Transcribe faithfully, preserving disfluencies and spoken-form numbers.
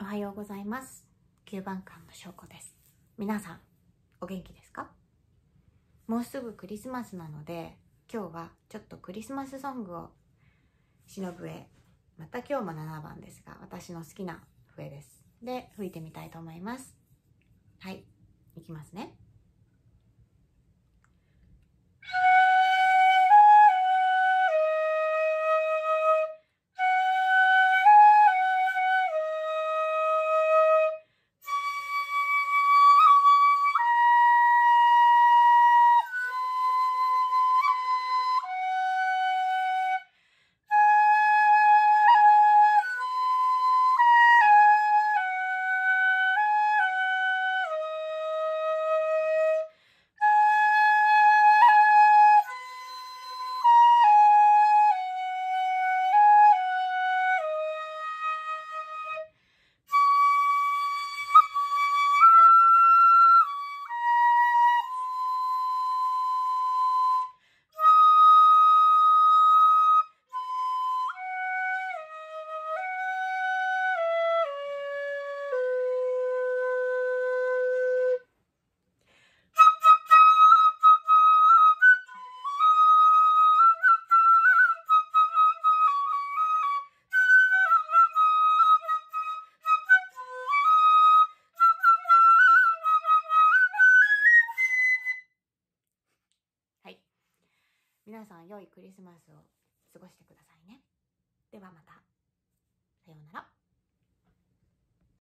おはようございます。きゅうばんかんのしょうこです。皆さん、お元気ですか？もうすぐクリスマスなので、今日はちょっとクリスマスソングを忍笛、また今日もななばんですが、私の好きな笛です。で、吹いてみたいと思います。はい、いきますね。はい。皆さん、良いクリスマスを過ごしてくださいね。ではまた。さようなら。